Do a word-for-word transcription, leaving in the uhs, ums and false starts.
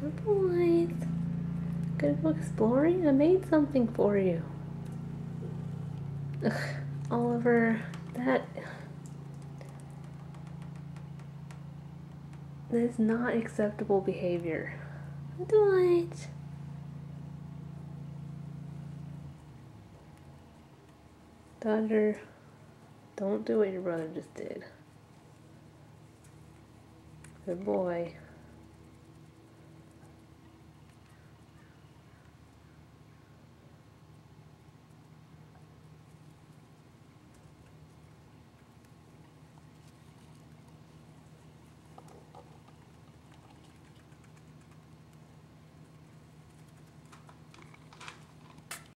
Good boys. Gonna go exploring? I made something for you. Ugh, Oliver, that... That is not acceptable behavior. What? Dodger, don't do what your brother just did. Good boy.